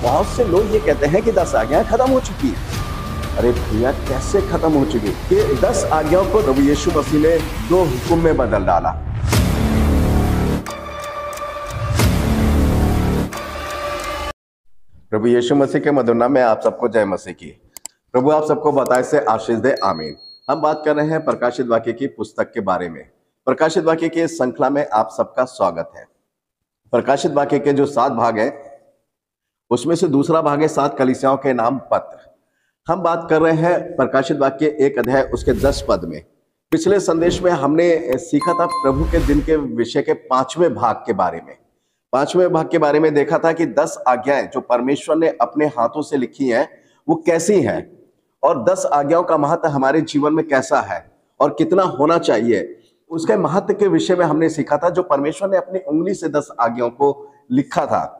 बहुत से लोग ये कहते हैं कि 10 आज्ञाएं खत्म हो चुकी हैं। अरे भैया, कैसे खत्म हो चुकी कि 10 आज्ञाओं को प्रभु यीशु मसीह ने 2 हुक्म में बदल डाला। प्रभु यीशु मसीह के मधुर नाम में आप सबको जय मसीह की। प्रभु आप सबको बताए से आशीष दे, आमीन। हम बात कर रहे हैं प्रकाशित वाक्य की पुस्तक के बारे में। प्रकाशित वाक्य की इस श्रृंखला में आप सबका स्वागत है। प्रकाशित वाक्य के जो 7 भाग है उसमें से दूसरा भाग है 7 कलीसियाओं के नाम पत्र। हम बात कर रहे हैं प्रकाशित वाक्य 1 अध्याय उसके 10 पद में। पिछले संदेश में हमने सीखा था प्रभु के दिन के विषय के 5वें भाग के बारे में। 5वें भाग के बारे में देखा था कि 10 आज्ञाएं जो परमेश्वर ने अपने हाथों से लिखी हैं वो कैसी हैं, और 10 आज्ञाओं का महत्व हमारे जीवन में कैसा है और कितना होना चाहिए, उसके महत्व के विषय में हमने सीखा था, जो परमेश्वर ने अपनी उंगली से 10 आज्ञाओं को लिखा था।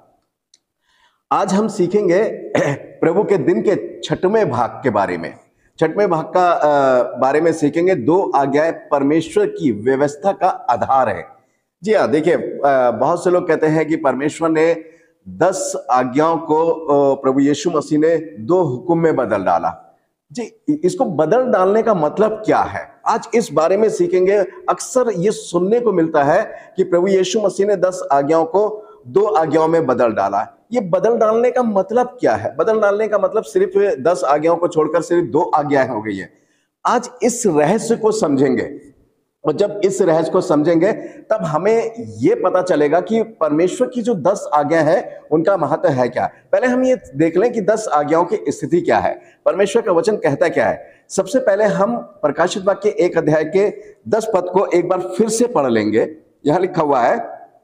आज हम सीखेंगे प्रभु के दिन के 6वें भाग के बारे में। 6वें भाग का बारे में सीखेंगे। 2 आज्ञाएं परमेश्वर की व्यवस्था का आधार है। जी हाँ, देखिए, बहुत से लोग कहते हैं कि परमेश्वर ने 10 आज्ञाओं को प्रभु यीशु मसीह ने 2 हुक्म में बदल डाला। जी, इसको बदल डालने का मतलब क्या है, आज इस बारे में सीखेंगे। अक्सर ये सुनने को मिलता है कि प्रभु यीशु मसीह ने 10 आज्ञाओं को 2 आज्ञाओं में बदल डाला। ये बदल डालने का मतलब क्या है? बदल डालने का मतलब सिर्फ 10 आज्ञाओं को छोड़कर सिर्फ 2 आज्ञाएं हो गई है। आज इस रहस्य को समझेंगे, और जब इस रहस्य को समझेंगे तब हमें यह पता चलेगा कि परमेश्वर की जो 10 आज्ञाएं हैं उनका महत्व है क्या। पहले हम ये देख लें कि 10 आज्ञाओं की स्थिति क्या है, परमेश्वर का वचन कहता क्या है। सबसे पहले हम प्रकाशित वाक्य 1 अध्याय के 10 पद को एक बार फिर से पढ़ लेंगे। यहां लिखा हुआ है,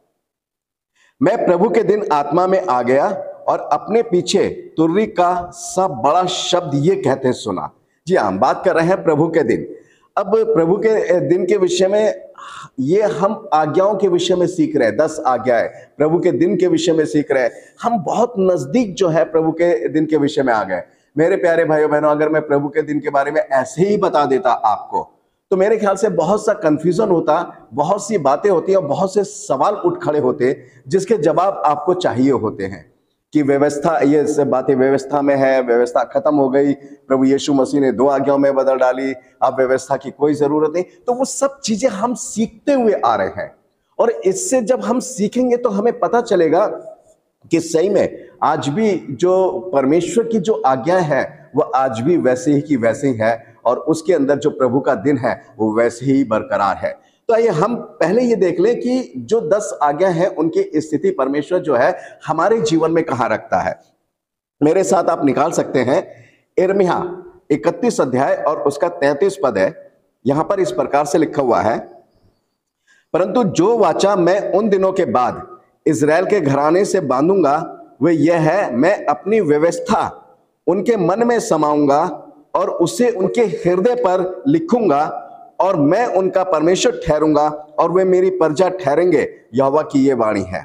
मैं प्रभु के दिन आत्मा में आ गया और अपने पीछे तुर्री का सा बड़ा शब्द ये कहते सुना। जी हाँ, हम बात कर रहे हैं प्रभु के दिन। अब प्रभु के दिन के विषय में ये हम आज्ञाओं के विषय में सीख रहे हैं। 10 आज्ञाएं प्रभु के दिन के विषय में सीख रहे हैं। हम बहुत नजदीक जो है प्रभु के दिन के विषय में आ गए। मेरे प्यारे भाइयों बहनों, अगर मैं प्रभु के दिन के बारे में ऐसे ही बता देता आपको, तो मेरे ख्याल से बहुत सा कंफ्यूजन होता, बहुत सी बातें होती और बहुत से सवाल उठ खड़े होते जिसके जवाब आपको चाहिए होते हैं कि व्यवस्था, ये सब बातें व्यवस्था में है, व्यवस्था खत्म हो गई, प्रभु यीशु मसीह ने 2 आज्ञाओं में बदल डाली, अब व्यवस्था की कोई जरूरत नहीं। तो वो सब चीजें हम सीखते हुए आ रहे हैं, और इससे जब हम सीखेंगे तो हमें पता चलेगा कि सही में आज भी जो परमेश्वर की जो आज्ञाएं है वो आज भी वैसे ही की वैसे ही है, और उसके अंदर जो प्रभु का दिन है वो वैसे ही बरकरार है। तो आइए हम पहले ये देख लें कि जो 10 आज्ञा है उनकी स्थिति परमेश्वर जो है हमारे जीवन में कहां रखता है। मेरे साथ आप निकाल सकते हैं यिर्मयाह 31 अध्याय और उसका 33 पद है। यहां पर इस प्रकार से लिखा हुआ है, परंतु जो वाचा मैं उन दिनों के बाद इजराइल के घराने से बांधूंगा वह यह है, मैं अपनी व्यवस्था उनके मन में समाऊंगा और उसे उनके हृदय पर लिखूंगा, और मैं उनका परमेश्वर ठहरूंगा और वे मेरी प्रजा ठहरेंगे। यहोवा की ये वाणी है।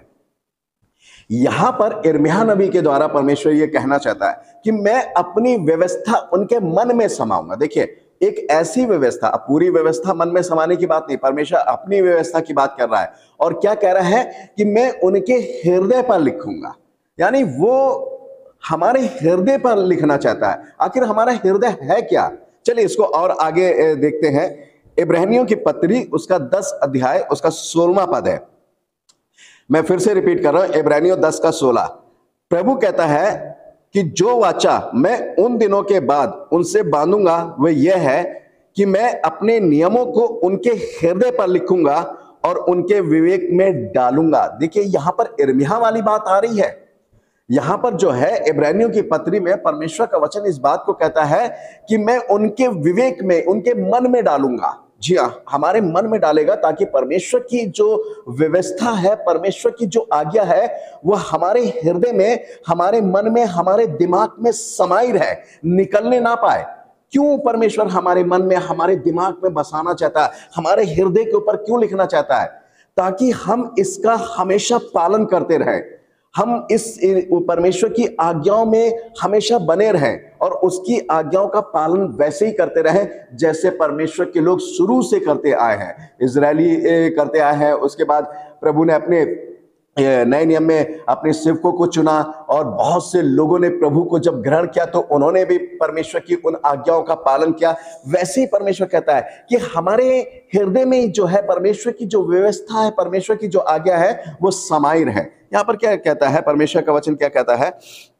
यहां पर यिर्मयाह नबी के द्वारा परमेश्वर ये कहना चाहता है कि मैं अपनी व्यवस्था उनके मन में समाऊंगा। देखिए, एक ऐसी व्यवस्था, अब पूरी व्यवस्था मन में समाने की बात नहीं, परमेश्वर अपनी व्यवस्था की बात कर रहा है। और क्या कह रहा है कि मैं उनके हृदय पर लिखूंगा, यानी वो हमारे हृदय पर लिखना चाहता है। आखिर हमारा हृदय है क्या? चलिए इसको और आगे देखते हैं। इब्रानियों की पत्री उसका 10 अध्याय उसका 16वां पद है। मैं फिर से रिपीट कर रहा हूं, इब्रानियों 10 का 16। प्रभु कहता है कि जो वाचा मैं उन दिनों के बाद उनसे बांधूंगा वह यह है कि मैं अपने नियमों को उनके हृदय पर लिखूंगा और उनके विवेक में डालूंगा। देखिए, यहां पर यिर्मयाह वाली बात आ रही है। यहां पर जो है इब्रानियों की पत्री में परमेश्वर का वचन इस बात को कहता है कि मैं उनके विवेक में, उनके मन में डालूंगा। जी हाँ, हमारे मन में डालेगा, ताकि परमेश्वर की जो व्यवस्था है, परमेश्वर की जो आज्ञा है, वह हमारे हृदय में, हमारे मन में, हमारे दिमाग में समाई रहे, निकलने ना पाए। क्यों परमेश्वर हमारे मन में, हमारे दिमाग में बसाना चाहता है, हमारे हृदय के ऊपर क्यों लिखना चाहता है? ताकि हम इसका हमेशा पालन करते रहें, हम इस परमेश्वर की आज्ञाओं में हमेशा बने रहें और उसकी आज्ञाओं का पालन वैसे ही करते रहें जैसे परमेश्वर के लोग शुरू से करते आए हैं, इजरायली करते आए हैं। उसके बाद प्रभु ने अपने नए नियम में अपने सेवकों को चुना और बहुत से लोगों ने प्रभु को जब ग्रहण किया तो उन्होंने भी परमेश्वर की उन आज्ञाओं का पालन किया। वैसे ही परमेश्वर कहता है कि हमारे हृदय में जो है परमेश्वर की जो व्यवस्था है, परमेश्वर की जो आज्ञा है वो समाई रहे। यहां पर क्या कहता है परमेश्वर का वचन, क्या कहता है?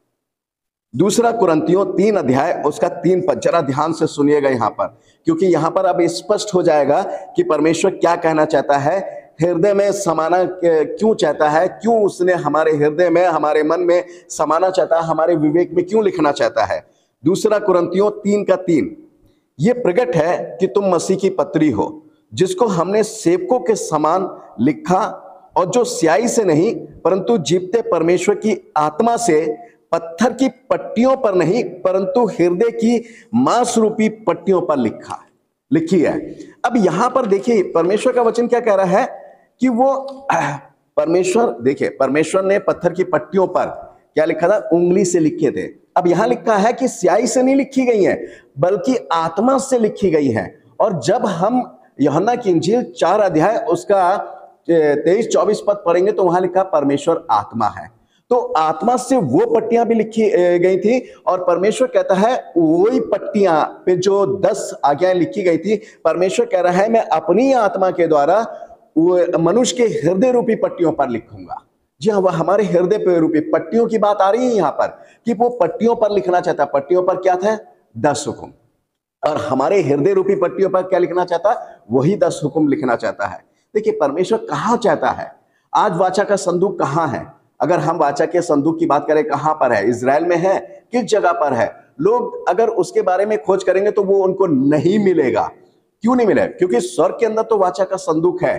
दूसरा कुरिन्थियों 3 अध्याय उसका 3 पद, जरा ध्यान से सुनिएगा यहां पर, क्योंकि यहां पर अब स्पष्ट हो जाएगा कि परमेश्वर क्या कहना चाहता है, हृदय में समाना क्यों चाहता है, क्यों उसने हमारे हृदय में, हमारे मन में समाना चाहता है, हमारे विवेक में क्यों लिखना चाहता है। दूसरा कुरिन्थियों 3 का 3, ये प्रकट है कि तुम मसीह की पत्री हो, जिसको हमने सेवकों के समान लिखा, और जो स्याही से नहीं परंतु जीवते परमेश्वर की आत्मा से, पत्थर की पट्टियों पर नहीं परंतु हृदय की मांस रूपी पट्टियों पर लिखी है। अब यहां पर देखिए परमेश्वर का वचन क्या कह रहा है कि वो परमेश्वर, देखिए परमेश्वर ने पत्थर की पट्टियों पर क्या लिखा था? उंगली से लिखे थे। अब यहां लिखा है कि स्याही से नहीं लिखी गई है बल्कि आत्मा से लिखी गई है। और जब हम यूहन्ना की इंजील 4 अध्याय उसका 23-24 पद पढ़ेंगे तो वहां लिखा परमेश्वर आत्मा है। तो आत्मा से वो पट्टियां भी लिखी गई थी, और परमेश्वर कहता है वही पट्टियां पे जो 10 आज्ञाएं लिखी गई थी, परमेश्वर कह रहा है मैं अपनी आत्मा के द्वारा वो मनुष्य के हृदय रूपी पट्टियों पर लिखूंगा। जी हाँ, वह हमारे हृदय पे रूपी पट्टियों की बात आ रही है यहाँ पर, कि वो पट्टियों पर लिखना चाहता। पट्टियों पर क्या था? 10 हुक्म। और हमारे हृदय रूपी पट्टियों पर क्या लिखना चाहता? वही 10 हुक्म लिखना चाहता है। देखिए परमेश्वर कहाँ चाहता है। आज वाचा का संदूक कहाँ है? अगर हम वाचा के संदूक की बात करें, कहां पर है? इजराइल में है? किस जगह पर है? लोग अगर उसके बारे में खोज करेंगे तो वो उनको नहीं मिलेगा। क्यों नहीं मिलेगा? क्योंकि स्वर्ग के अंदर तो वाचा का संदूक है।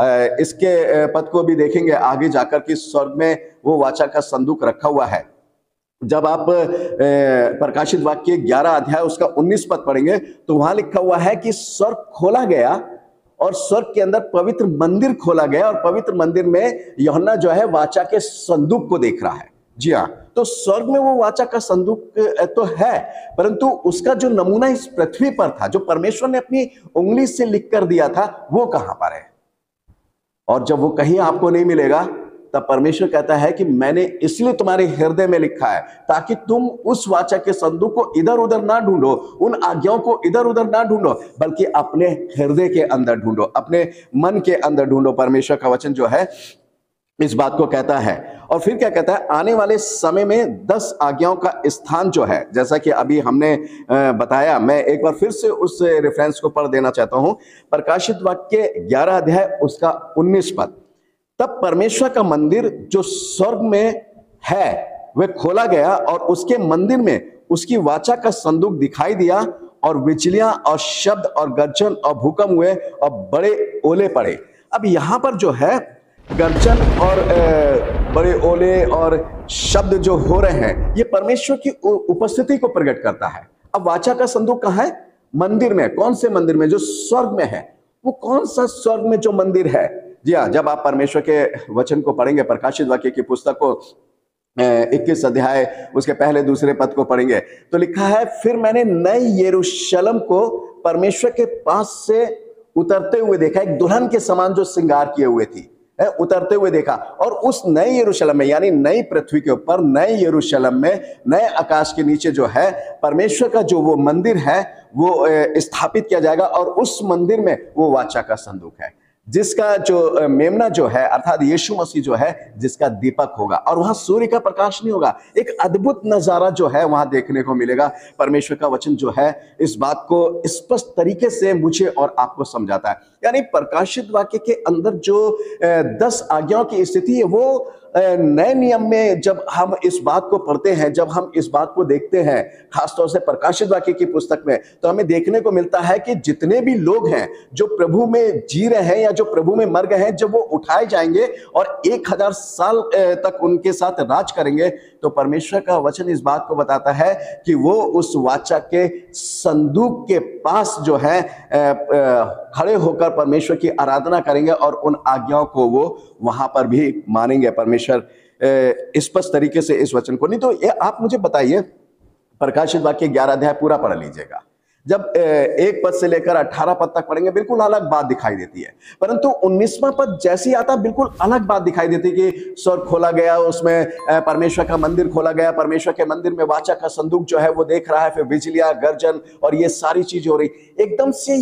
इसके पद को भी देखेंगे आगे जाकर कि स्वर्ग में वो वाचा का संदूक रखा हुआ है। जब आप प्रकाशित वाक्य 11 अध्याय उसका 19 पद पढ़ेंगे तो वहां लिखा हुआ है कि स्वर्ग खोला गया और स्वर्ग के अंदर पवित्र मंदिर खोला गया, और पवित्र मंदिर में यूहन्ना जो है वाचा के संदूक को देख रहा है। जी हाँ, तो स्वर्ग में वो वाचा का संदूक तो है, परंतु उसका जो नमूना इस पृथ्वी पर था, जो परमेश्वर ने अपनी उंगली से लिख कर दिया था, वो कहां पर है? और जब वो कहीं आपको नहीं मिलेगा तब परमेश्वर कहता है कि मैंने इसलिए तुम्हारे हृदय में लिखा है ताकि तुम उस वाचा के संदूक को इधर उधर ना ढूंढो, उन आज्ञाओं को इधर उधर ना ढूंढो, बल्कि अपने हृदय के अंदर ढूंढो, अपने मन के अंदर ढूंढो। परमेश्वर का वचन जो है इस बात को कहता है। और फिर क्या कहता है? आने वाले समय में 10 आज्ञाओं का स्थान जो है, जैसा कि अभी हमने बताया, मैं एक बार फिर से उस रेफरेंस को पढ़ देना चाहता हूं। प्रकाशित वाक्य 11 अध्याय उसका 19 पद, तब परमेश्वर का मंदिर जो स्वर्ग में है वह खोला गया, और उसके मंदिर में उसकी वाचा का संदूक दिखाई दिया, और बिजलियां और शब्द और गर्जन और भूकंप हुए और बड़े ओले पड़े। अब यहां पर जो है गर्जन और बड़े ओले और शब्द जो हो रहे हैं, ये परमेश्वर की उपस्थिति को प्रकट करता है। अब वाचा का संदूक कहां है? मंदिर में। कौन से मंदिर में? जो स्वर्ग में है। वो कौन सा स्वर्ग में जो मंदिर है? जी हाँ, जब आप परमेश्वर के वचन को पढ़ेंगे, प्रकाशित वाक्य की पुस्तक को 21 अध्याय उसके पहले दूसरे पद को पढ़ेंगे तो लिखा है, फिर मैंने नई यरूशलेम को परमेश्वर के पास से उतरते हुए देखा, एक दुल्हन के समान जो श्रृंगार किए हुए थी, उतरते हुए देखा। और उस नए यरूशलेम में, यानी नई पृथ्वी के ऊपर, नए यरूशलेम में, नए आकाश के नीचे जो है परमेश्वर का जो वो मंदिर है वो स्थापित किया जाएगा, और उस मंदिर में वो वाचा का संदूक है, जिसका जो मेमना जो है अर्थात यीशु मसीह जो है, जिसका दीपक होगा, और वहां सूर्य का प्रकाश नहीं होगा। एक अद्भुत नजारा जो है वहां देखने को मिलेगा। परमेश्वर का वचन जो है इस बात को स्पष्ट तरीके से मुझे और आपको समझाता है। यानी प्रकाशित वाक्य के अंदर जो 10 आज्ञाओं की स्थिति है, वो नए नियम में जब हम इस बात को पढ़ते हैं, जब हम इस बात को देखते हैं, खासतौर से प्रकाशित वाक्य की पुस्तक में, तो हमें देखने को मिलता है कि जितने भी लोग हैं जो प्रभु में जी रहे हैं या जो प्रभु में मर गए हैं, जब वो उठाए जाएंगे और 1000 साल तक उनके साथ राज करेंगे, तो परमेश्वर का वचन इस बात को बताता है कि वो उस वाचा के संदूक के पास जो है खड़े होकर परमेश्वर की आराधना करेंगे, और उन आज्ञाओं को वो वहां पर भी मानेंगे। परमेश्वर स्पष्ट तरीके से इस वचन को, नहीं तो ये आप मुझे बताइए, प्रकाशित वाक्य 11 अध्याय पूरा पढ़ लीजिएगा। जब 1 पद से लेकर 18 पद तक पढ़ेंगे बिल्कुल अलग बात दिखाई देती है, परंतु 19वां पद जैसे ही आता बिल्कुल अलग बात दिखाई देती है कि स्वर्ग खोला गया, उसमें परमेश्वर का मंदिर खोला गया, परमेश्वर के मंदिर में वाचा का संदूक जो है वो देख रहा है, फिर बिजलियां, गर्जन और ये सारी चीजें हो रही। एकदम से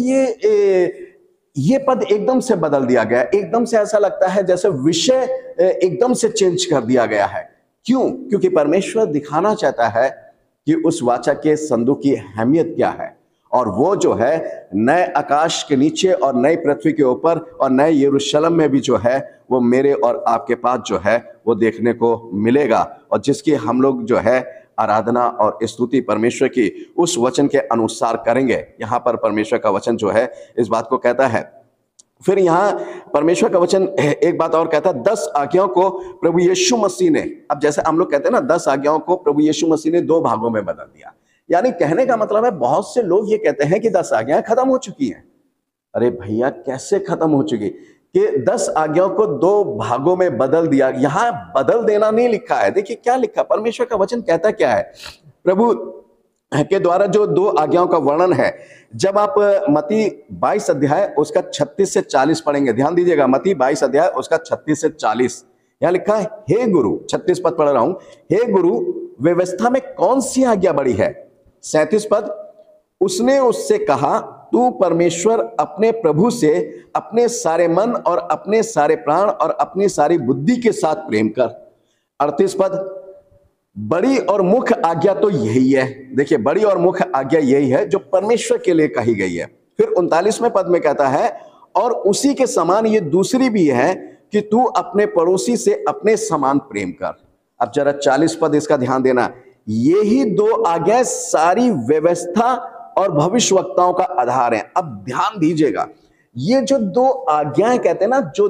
ये पद एकदम से बदल दिया गया, एकदम से ऐसा लगता है जैसे विषय एकदम से चेंज कर दिया गया है। क्यों? क्योंकि परमेश्वर दिखाना चाहता है कि उस वाचा के संदूक की अहमियत क्या है, और वो जो है नए आकाश के नीचे और नई पृथ्वी के ऊपर और नए यरूशलेम में भी जो है वो मेरे और आपके पास जो है वो देखने को मिलेगा, और जिसकी हम लोग जो है आराधना और स्तुति परमेश्वर की उस वचन के अनुसार करेंगे। यहाँ पर परमेश्वर का वचन जो है इस बात को कहता है। फिर यहाँ परमेश्वर का वचन एक बात और कहता है, 10 आज्ञाओं को प्रभु यीशु मसीह ने, अब जैसे हम लोग कहते हैं ना 10 आज्ञाओं को प्रभु यीशु मसीह ने 2 भागों में बदल दिया। यानी कहने का मतलब है, बहुत से लोग ये कहते हैं कि 10 आज्ञाएं खत्म हो चुकी हैं। अरे भैया, कैसे खत्म हो चुकी कि 10 आज्ञाओं को 2 भागों में बदल दिया। यहां बदल देना नहीं लिखा है। देखिए क्या लिखा, परमेश्वर का वचन कहता क्या है, प्रभु के द्वारा जो 2 आज्ञाओं का वर्णन है। जब आप मत्ती 22 अध्याय उसका 36 से 40 पढ़ेंगे, ध्यान दीजिएगा, मत्ती 22 अध्याय उसका 36 से 40, यहां लिखा है, हे गुरु, 36 पद पढ़ रहा हूं, हे गुरु, व्यवस्था में कौन सी आज्ञा बड़ी है? 37 पद, उसने उससे कहा, तू परमेश्वर अपने प्रभु से अपने सारे मन और अपने सारे प्राण और अपनी सारी बुद्धि के साथ प्रेम कर। 38 पद, बड़ी और मुख्य आज्ञा तो यही है। देखिए, बड़ी और मुख्य आज्ञा यही है जो परमेश्वर के लिए कही गई है। फिर 39वें पद में कहता है, और उसी के समान ये दूसरी भी है कि तू अपने पड़ोसी से अपने समान प्रेम कर। अब जरा 40 पद इसका ध्यान देना, यही 2 आज्ञाएं सारी व्यवस्था और भविष्यवक्ताओं का आधार है। अब ध्यान दीजिएगा, ये जो 2 आज्ञाएं कहते हैं ना, जो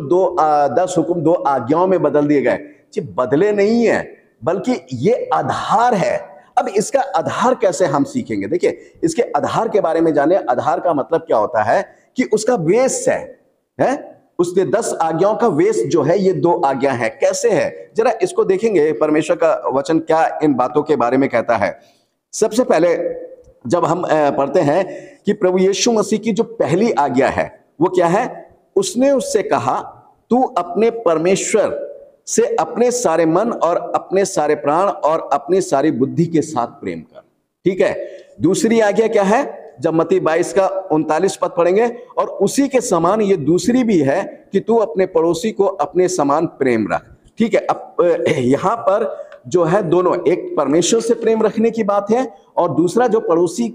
10 हुक्म 2 आज्ञाओं में बदल दिए गए, ये बदले नहीं है, बल्कि ये आधार है। अब इसका आधार कैसे हम सीखेंगे? देखिए, इसके आधार के बारे में जाने। आधार का मतलब क्या होता है कि उसका बेस है? उसके 10 आज्ञाओं का बेस जो है ये 2 आज्ञा है। कैसे है, जरा इसको देखेंगे, परमेश्वर का वचन क्या इन बातों के बारे में कहता है। सबसे पहले जब हम पढ़ते हैं कि प्रभु यीशु मसीह की जो पहली आज्ञा है वो क्या है, उसने उससे कहा, तू अपने परमेश्वर से अपने सारे मन और अपने सारे प्राण और अपनी सारी बुद्धि के साथ प्रेम कर। ठीक है। दूसरी आज्ञा क्या है, जब मत्ती 22 का 39 पद पढ़ेंगे, और उसी के समान ये दूसरी भी है कि तू अपने पड़ोसी को अपने समान प्रेम रख। ठीक है। अब यहां पर जो है दोनों, एक परमेश्वर से प्रेम रखने की बात है, और दूसरा जो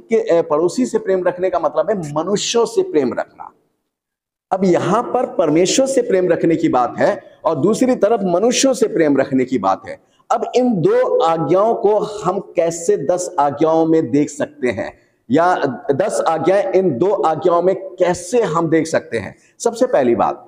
पड़ोसी से प्रेम रखने का मतलब है मनुष्यों से प्रेम रखना। अब यहां पर परमेश्वर से प्रेम रखने की बात है और दूसरी तरफ मनुष्यों से प्रेम रखने की बात है। अब इन 2 आज्ञाओं को हम कैसे 10 आज्ञाओं में देख सकते हैं, या 10 आज्ञाएं इन 2 आज्ञाओं में कैसे हम देख सकते हैं? सबसे पहली बात,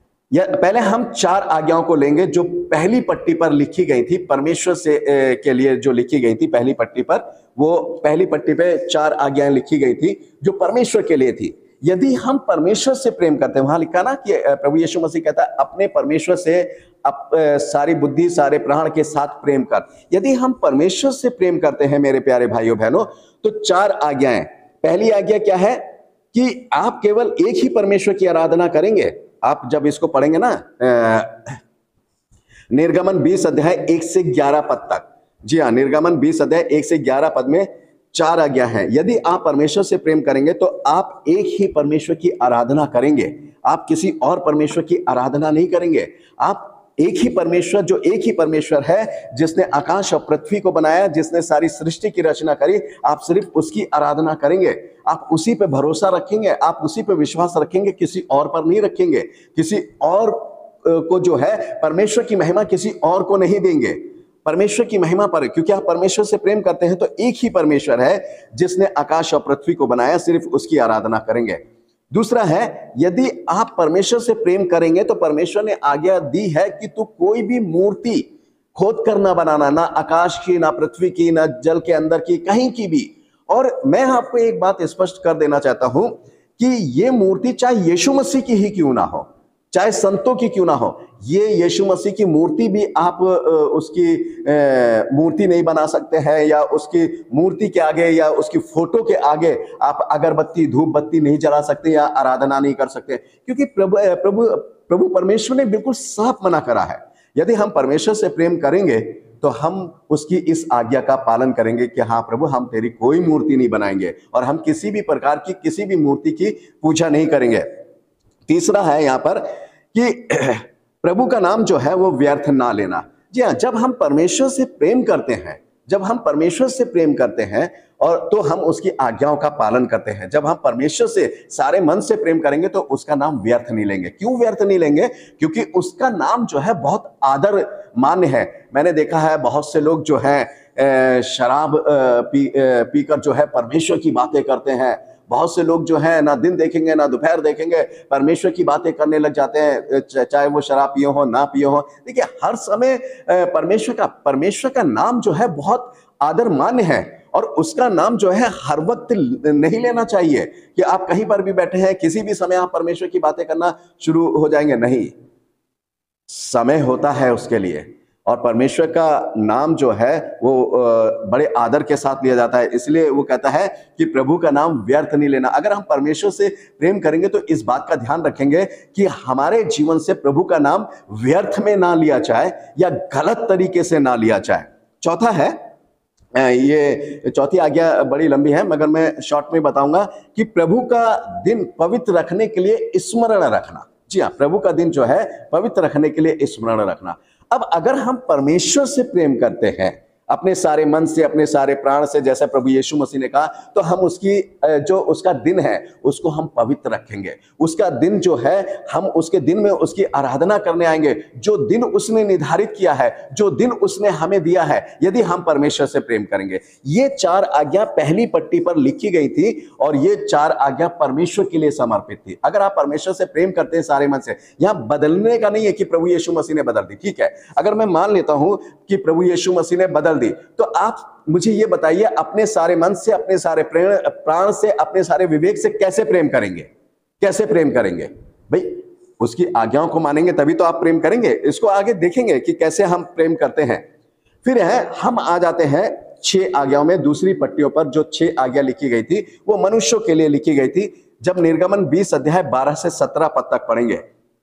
पहले हम 4 आज्ञाओं को लेंगे जो पहली पट्टी पर लिखी गई थी, परमेश्वर से के लिए जो लिखी गई थी पहली पट्टी पर। वो पहली पट्टी पे 4 आज्ञाएं लिखी गई थी जो परमेश्वर के लिए थी। यदि हम परमेश्वर से प्रेम करते हैं, वहां लिखा ना कि प्रभु यीशु मसीह कहता है अपने परमेश्वर से सारी बुद्धि सारे प्राण के साथ प्रेम कर। यदि हम परमेश्वर से प्रेम करते हैं मेरे प्यारे भाइयों बहनों, तो 4 आज्ञाएं। पहली आज्ञा क्या है कि आप केवल एक ही परमेश्वर की आराधना करेंगे। आप जब इसको पढ़ेंगे ना, निर्गमन 20 अध्याय 1 से 11 पद तक, जी हाँ, निर्गमन 20 अध्याय 1 से 11 पद में 4 आज्ञा है। यदि आप परमेश्वर से प्रेम करेंगे तो आप एक ही परमेश्वर की आराधना करेंगे, आप किसी और परमेश्वर की आराधना नहीं करेंगे। आप एक ही परमेश्वर, जो एक ही परमेश्वर है जिसने आकाश और पृथ्वी को बनाया, जिसने सारी सृष्टि की रचना करी, आप सिर्फ उसकी आराधना करेंगे। आप उसी पे भरोसा रखेंगे, आप उसी पे विश्वास रखेंगे, किसी और पर नहीं रखेंगे। किसी और को जो है परमेश्वर की महिमा किसी और को नहीं देंगे, परमेश्वर की महिमा पर, क्योंकि आप परमेश्वर से प्रेम करते हैं तो एक ही परमेश्वर है जिसने आकाश और पृथ्वी को बनाया, सिर्फ उसकी आराधना करेंगे। दूसरा है, यदि आप परमेश्वर से प्रेम करेंगे तो परमेश्वर ने आज्ञा दी है कि तू कोई भी मूर्ति खोद कर ना बनाना, ना आकाश की, ना पृथ्वी की, ना जल के अंदर की, कहीं की भी। और मैं आपको एक बात स्पष्ट कर देना चाहता हूं कि ये मूर्ति चाहे यीशु मसीह की ही क्यों ना हो, चाहे संतों की क्यों ना हो। ये यीशु मसीह की मूर्ति भी आप उसकी मूर्ति नहीं बना सकते हैं, या उसकी मूर्ति के आगे या उसकी फोटो के आगे आप अगरबत्ती धूप बत्ती नहीं जला सकते या आराधना नहीं कर सकते, क्योंकि प्रभु परमेश्वर ने बिल्कुल साफ मना करा है। यदि हम परमेश्वर से प्रेम करेंगे तो हम उसकी इस आज्ञा का पालन करेंगे कि हाँ प्रभु, हम तेरी कोई मूर्ति नहीं बनाएंगे और हम किसी भी प्रकार की किसी भी मूर्ति की पूजा नहीं करेंगे। तीसरा है यहाँ पर कि प्रभु का नाम जो है वो व्यर्थ ना लेना। जी हाँ, जब हम परमेश्वर से प्रेम करते हैं, जब हम परमेश्वर से प्रेम करते हैं और तो हम उसकी आज्ञाओं का पालन करते हैं। जब हम परमेश्वर से सारे मन से प्रेम करेंगे तो उसका नाम व्यर्थ नहीं लेंगे। क्यों व्यर्थ नहीं लेंगे? क्योंकि उसका नाम जो है बहुत आदर मान्य है। मैंने देखा है बहुत से लोग जो है शराब पीकर जो है परमेश्वर की बातें करते हैं। बहुत से लोग जो है ना दिन देखेंगे ना दोपहर देखेंगे, परमेश्वर की बातें करने लग जाते हैं, चाहे वो शराब पियो हो ना पियो हो। देखिए, हर समय परमेश्वर का नाम जो है बहुत आदर मान्य है और उसका नाम जो है हर वक्त नहीं लेना चाहिए कि आप कहीं पर भी बैठे हैं किसी भी समय आप परमेश्वर की बातें करना शुरू हो जाएंगे। नहीं, समय होता है उसके लिए, और परमेश्वर का नाम जो है वो बड़े आदर के साथ लिया जाता है। इसलिए वो कहता है कि प्रभु का नाम व्यर्थ नहीं लेना। अगर हम परमेश्वर से प्रेम करेंगे तो इस बात का ध्यान रखेंगे कि हमारे जीवन से प्रभु का नाम व्यर्थ में ना लिया जाए या गलत तरीके से ना लिया जाए। चौथा है, ये चौथी आज्ञा बड़ी लंबी है मगर मैं शॉर्ट में बताऊंगा कि प्रभु का दिन पवित्र रखने के लिए स्मरण रखना। जी हाँ, प्रभु का दिन जो है पवित्र रखने के लिए स्मरण रखना। अब अगर हम परमेश्वर से प्रेम करते हैं अपने सारे मन से, अपने सारे प्राण से, जैसे प्रभु यीशु मसीह ने कहा, तो हम उसकी जो उसका दिन है उसको हम पवित्र रखेंगे। उसका दिन जो है हम उसके दिन में उसकी आराधना करने आएंगे। जो दिन उसने निर्धारित किया है, जो दिन उसने हमें दिया है, यदि हम परमेश्वर से प्रेम करेंगे। ये 4 आज्ञा पहली पट्टी पर लिखी गई थी और ये 4 आज्ञा परमेश्वर के लिए समर्पित थी। अगर आप परमेश्वर से प्रेम करते हैं सारे मन से, यहां बदलने का नहीं है कि प्रभु यीशु मसीह ने बदल दी। ठीक है, अगर मैं मान लेता हूं कि प्रभु यीशु मसीह ने बदल दी, तो आप मुझे ये बताइए अपने सारे मन से, अपने सारे प्राण से, अपने सारे विवेक से कैसे प्रेम करेंगे? कैसे प्रेम करेंगे भाई? उसकी आज्ञाओं को मानेंगे तभी तो आप प्रेम करेंगे। इसको आगे देखेंगे कि कैसे हम प्रेम करते हैं। फिर है, हम आ जाते हैं 6 आज्ञाओं में। दूसरी पट्टियों पर जो 6 आज्ञा लिखी गई थी वो मनुष्यों के लिए लिखी गई थी। जब निर्गमन 20 अध्याय 12 से 17 पद तक पढ़ेंगे,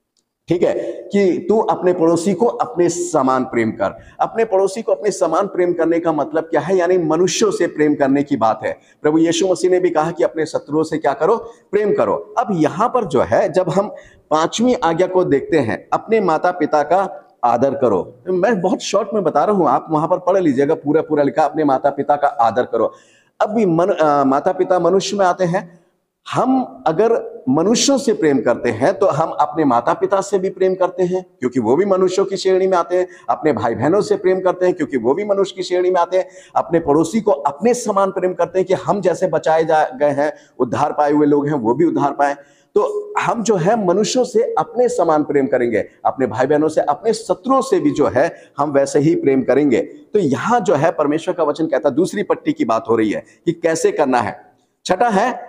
ठीक है, कि तू अपने पड़ोसी को अपने समान प्रेम कर। अपने पड़ोसी को अपने समान प्रेम करने का मतलब क्या है? यानी मनुष्यों से प्रेम करने की बात है। प्रभु यीशु मसीह ने भी कहा कि अपने शत्रुओं से क्या करो? प्रेम करो। अब यहां पर जो है, जब हम 5वीं आज्ञा को देखते हैं, अपने माता पिता का आदर करो। मैं बहुत शॉर्ट में बता रहा हूं, आप वहां पर पढ़ लीजिएगा, पूरा पूरा लिखा, अपने माता पिता का आदर करो। अब भी माता पिता मनुष्य में आते हैं। हम अगर मनुष्यों से प्रेम करते हैं तो हम अपने माता पिता से भी प्रेम करते हैं क्योंकि वो भी मनुष्यों की श्रेणी में आते हैं। अपने भाई बहनों से प्रेम करते हैं क्योंकि वो भी मनुष्य की श्रेणी में आते हैं। अपने पड़ोसी को अपने समान प्रेम करते हैं कि हम जैसे बचाए जा गए हैं, उद्धार पाए हुए लोग हैं, वो भी उद्धार पाए। तो हम जो है मनुष्यों से अपने समान प्रेम करेंगे, अपने भाई बहनों से, अपने शत्रुओं से भी जो है हम वैसे ही प्रेम करेंगे। तो यहां जो है परमेश्वर का वचन कहता है, दूसरी पट्टी की बात हो रही है कि कैसे करना है। छठा है,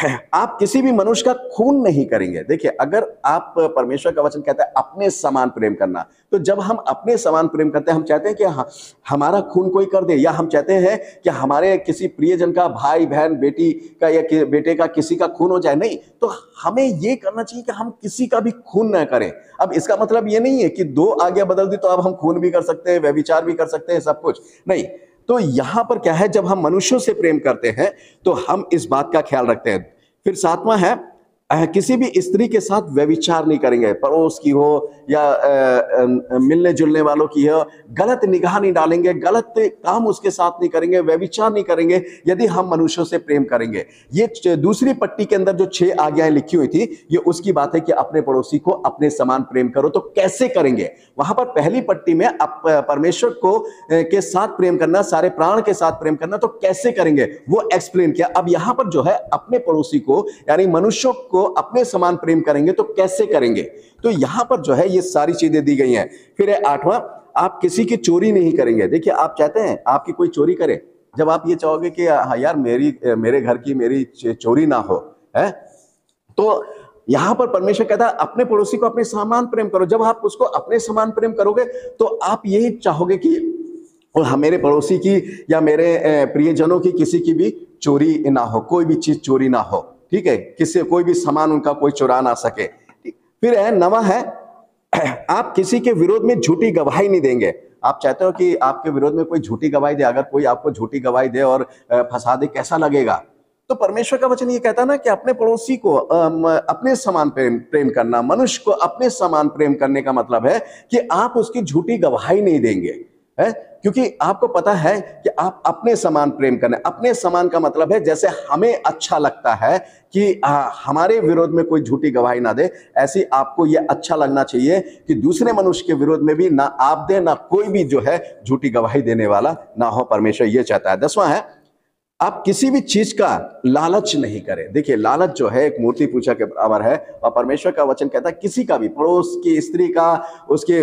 आप किसी भी मनुष्य का खून नहीं करेंगे। देखिए, अगर आप, परमेश्वर का वचन कहता है अपने समान प्रेम करना, तो जब हम अपने समान प्रेम करते हैं, हम चाहते हैं कि हमारा खून कोई कर दे, या हम चाहते हैं कि हमारे किसी प्रियजन का, भाई बहन, बेटी का या बेटे का किसी का खून हो जाए। नहीं, तो हमें ये करना चाहिए कि हम किसी का भी खून न करें। अब इसका मतलब ये नहीं है कि 2 आज्ञा बदल दी तो अब हम खून भी कर सकते हैं, व्यभिचार भी कर सकते हैं, सब कुछ नहीं। तो यहां पर क्या है, जब हम मनुष्यों से प्रेम करते हैं तो हम इस बात का ख्याल रखते हैं। फिर 7वां है, किसी भी स्त्री के साथ व्यभिचार नहीं करेंगे। पड़ोस की हो या मिलने जुलने वालों की हो, गलत निगाह नहीं डालेंगे, गलत काम उसके साथ नहीं करेंगे, व्यभिचार नहीं करेंगे यदि हम मनुष्यों से प्रेम करेंगे। ये दूसरी पट्टी के अंदर जो 6 आज्ञाएं लिखी हुई थी, ये उसकी बात है कि अपने पड़ोसी को अपने समान प्रेम करो। तो कैसे करेंगे? वहां पर पहली पट्टी में परमेश्वर को के साथ प्रेम करना, सारे प्राण के साथ प्रेम करना, तो कैसे करेंगे वो एक्सप्लेन किया। अब यहां पर जो है अपने पड़ोसी को यानी मनुष्यों को अपने समान प्रेम करेंगे तो कैसे करेंगे, तो यहां पर जो है ये सारी चीजें दी गई हैं। फिर है 8वां, आप किसी की चोरी नहीं करेंगे। देखिए, आप चाहते हैं आपकी कोई चोरी करे, जब आप ये चाहोगे कि हाँ यार मेरे घर की मेरी चोरी ना हो, है, तो यहां पर परमेश्वर कहता है अपने पड़ोसी को अपने समान प्रेम करो। जब आप उसको अपने समान प्रेम करोगे तो आप यही चाहोगे कि मेरे पड़ोसी की या मेरे प्रियजनों की किसी की भी चोरी ना हो, कोई भी चीज चोरी ना हो, ठीक है, किसी कोई भी सामान उनका कोई चुरा ना सके। फिर है नवा है, आप किसी के विरोध में झूठी गवाही नहीं देंगे। आप चाहते हो कि आपके विरोध में कोई झूठी गवाही दे, अगर कोई आपको झूठी गवाही दे और फंसा दे, कैसा लगेगा? तो परमेश्वर का वचन ये कहता है ना कि अपने पड़ोसी को अपने समान प्रेम करना। मनुष्य को अपने समान प्रेम करने का मतलब है कि आप उसकी झूठी गवाही नहीं देंगे, है, क्योंकि आपको पता है कि आप अपने समान प्रेम करना। अपने समान का मतलब है जैसे हमें अच्छा लगता है कि हमारे विरोध में कोई झूठी गवाही ना दे, ऐसे आपको यह अच्छा लगना चाहिए कि दूसरे मनुष्य के विरोध में भी ना आप दे, ना कोई भी जो है झूठी गवाही देने वाला ना हो। परमेश्वर ये चाहता है। 10वां है, आप किसी भी चीज का लालच नहीं करें। देखिए, लालच जो है एक मूर्ति पूजा के बराबर है, और परमेश्वर का वचन कहता है किसी का भी, पड़ोस की स्त्री का, उसके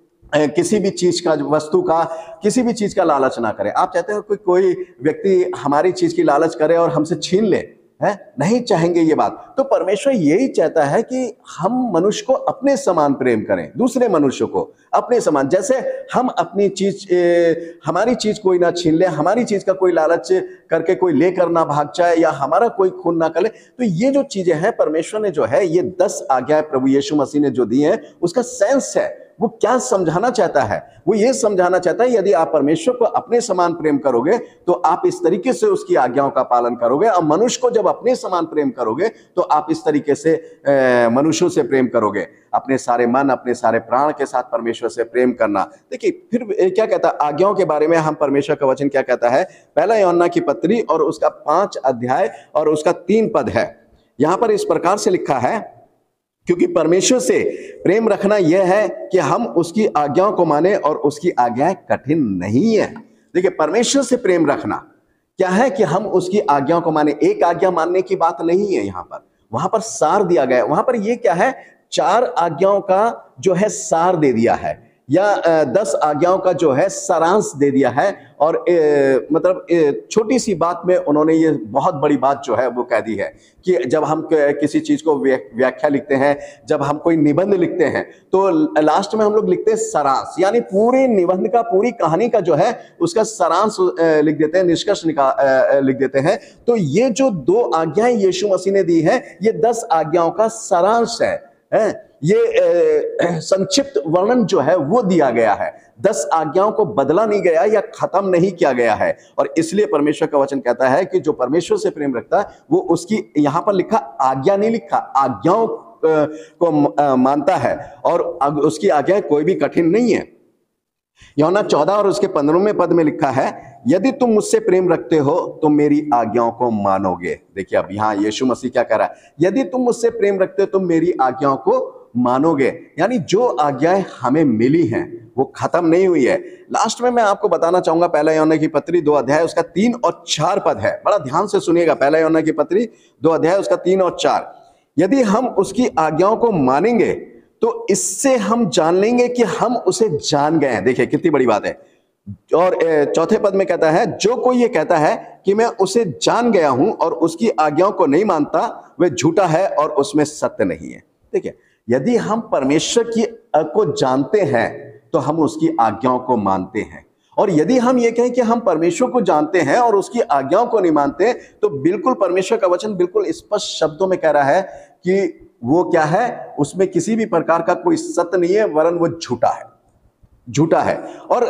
किसी भी चीज का, वस्तु का, किसी भी चीज का लालच ना करें। आप चाहते हो कि कोई व्यक्ति हमारी चीज की लालच करे और हमसे छीन ले, है? नहीं चाहेंगे ये बात। तो परमेश्वर यही चाहता है कि हम मनुष्य को अपने समान प्रेम करें, दूसरे मनुष्य को अपने समान। जैसे हम अपनी चीज, हमारी चीज कोई ना छीन ले, हमारी चीज का कोई लालच करके कोई लेकर ना भाग जाए, या हमारा कोई खून ना करे। तो ये जो चीजें हैं, परमेश्वर ने जो है ये 10 आज्ञाएं प्रभु यीशु मसीह ने जो दी है, उसका सेंस है। वो क्या समझाना चाहता है? वो ये समझाना चाहता है यदि आप परमेश्वर को अपने समान प्रेम करोगे तो आप इस तरीके से उसकी आज्ञाओं का पालन करोगे, और मनुष्य को जब अपने समान प्रेम करोगे तो आप इस तरीके से मनुष्यों से प्रेम करोगे, अपने सारे मन, अपने सारे प्राण के साथ परमेश्वर से प्रेम करना। देखिए फिर क्या कहता है आज्ञाओं के बारे में, हम परमेश्वर का वचन क्या कहता है? पहला यूहन्ना की पत्री और उसका 5 अध्याय और उसका 3 पद है। यहां पर इस प्रकार से लिखा है, क्योंकि परमेश्वर से प्रेम रखना यह है कि हम उसकी आज्ञाओं को माने, और उसकी आज्ञाएं कठिन नहीं है। देखिए, परमेश्वर से प्रेम रखना क्या है कि हम उसकी आज्ञाओं को माने। एक आज्ञा मानने की बात नहीं है यहां पर, वहां पर सार दिया गया है। वहां पर ये क्या है? 4 आज्ञाओं का जो है सार दे दिया है, या 10 आज्ञाओं का जो है सारांश दे दिया है। और मतलब छोटी सी बात में उन्होंने ये बहुत बड़ी बात जो है वो कह दी है कि जब हम किसी चीज को व्याख्या लिखते हैं, जब हम कोई निबंध लिखते हैं, तो लास्ट में हम लोग लिखते हैं सारांश, यानी पूरे निबंध का, पूरी कहानी का जो है उसका सारांश लिख देते हैं, निष्कर्ष लिख देते हैं। तो ये जो 2 आज्ञाएं यीशु मसीह ने दी है, ये 10 आज्ञाओं का सारांश है। ये संक्षिप्त वर्णन जो है वो दिया गया है। 10 आज्ञाओं को बदला नहीं गया या खत्म नहीं किया गया है। और इसलिए परमेश्वर का वचन कहता है कि जो परमेश्वर से प्रेम रखता है वो उसकी, यहां पर लिखा आज्ञा नहीं लिखा, आज्ञाओं को मानता है, और उसकी आज्ञाएं कोई भी कठिन नहीं है। यूहन्ना 14 और उसके 15वें पद में लिखा है, यदि तुम मुझसे प्रेम रखते हो तो मेरी आज्ञाओं को मानोगे। देखिए अब यहां यीशु मसीह क्या कह रहा है? यदि तुम मुझसे प्रेम रखते हो तो मेरी आज्ञाओं को मानोगे, यानी जो आज्ञाएं हमें मिली हैं वो खत्म नहीं हुई है। लास्ट में मैं आपको बताना चाहूंगा, पहला यूहन्ना की पत्री 2 अध्याय उसका 3 और 4 पद है, बड़ा ध्यान से सुनिएगा। पहला यूहन्ना की पत्री 2 अध्याय उसका 3 और 4, यदि हम उसकी आज्ञाओं को मानेंगे तो इससे हम जान लेंगे कि हम उसे जान गए हैं। देखिए कितनी बड़ी बात है। और 4 पद में कहता है, जो कोई ये कहता है कि मैं उसे जान गया हूं और उसकी आज्ञाओं को नहीं मानता, वह झूठा है और उसमें सत्य नहीं है। देखिए, यदि हम परमेश्वर की को जानते हैं तो हम उसकी आज्ञाओं को मानते हैं, और यदि हम ये कहें कि हम परमेश्वर को जानते हैं और उसकी आज्ञाओं को नहीं मानते, तो बिल्कुल परमेश्वर का वचन बिल्कुल स्पष्ट शब्दों में कह रहा है कि वो क्या है, उसमें किसी भी प्रकार का कोई सत्य नहीं है, वरन वो झूठा है, झूठा है। और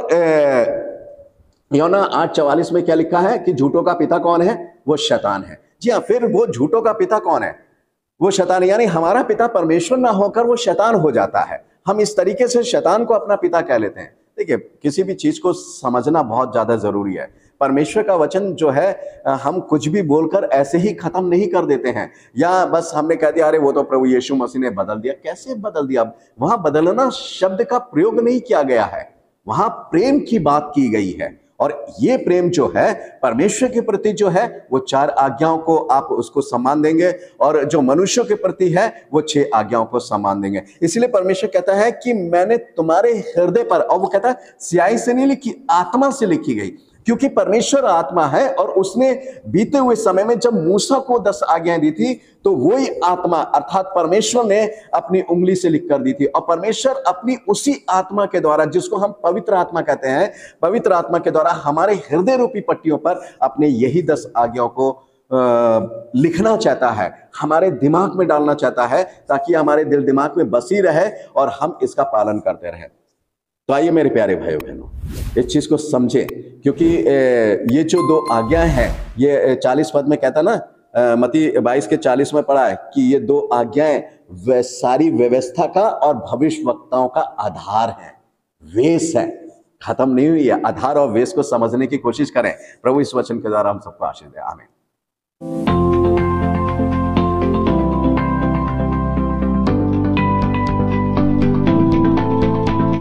यूहन्ना 8:44 में क्या लिखा है कि झूठों का पिता कौन है? वो शैतान है। जी हाँ, फिर वो झूठों का पिता कौन है? वो शैतान है, यानी हमारा पिता परमेश्वर ना होकर वो शैतान हो जाता है। हम इस तरीके से शैतान को अपना पिता कह लेते हैं। देखिए, किसी भी चीज को समझना बहुत ज्यादा जरूरी है। परमेश्वर का वचन जो है हम कुछ भी बोलकर ऐसे ही खत्म नहीं कर देते हैं, या बस हमने कह दिया अरे वो तो प्रभु यीशु मसीह ने बदल दिया। कैसे बदल दिया? वहां बदलना शब्द का प्रयोग नहीं किया गया है, वहां प्रेम की बात की गई है। और ये प्रेम जो है परमेश्वर के प्रति जो है वो 4 आज्ञाओं को आप उसको सम्मान देंगे, और जो मनुष्यों के प्रति है वो 6 आज्ञाओं को सम्मान देंगे। इसलिए परमेश्वर कहता है कि मैंने तुम्हारे हृदय पर, और वो कहता है स्याही से नहीं लिखी, आत्मा से लिखी गई। क्योंकि परमेश्वर आत्मा है और उसने बीते हुए समय में जब मूसा को 10 आज्ञाएं दी थी तो वही आत्मा अर्थात परमेश्वर ने अपनी उंगली से लिख कर दी थी, और परमेश्वर अपनी उसी आत्मा के द्वारा, जिसको हम पवित्र आत्मा कहते हैं, पवित्र आत्मा के द्वारा हमारे हृदय रूपी पट्टियों पर अपने यही 10 आज्ञाओं को लिखना चाहता है, हमारे दिमाग में डालना चाहता है, ताकि हमारे दिल दिमाग में बसी रहे और हम इसका पालन करते रहें। तो आइए मेरे प्यारे भाइयों बहनों, इस चीज को समझें, क्योंकि ये जो 2 आज्ञाएं हैं, ये 40 पद में कहता ना, मत्ती 22 के 40 में पढ़ा है कि ये 2 आज्ञाएं वे सारी व्यवस्था का और भविष्यवक्ताओं का आधार है, वेश है, खत्म नहीं हुई है। आधार और वेश को समझने की कोशिश करें। प्रभु इस वचन के द्वारा हम सबको आशीष दे। आमीन।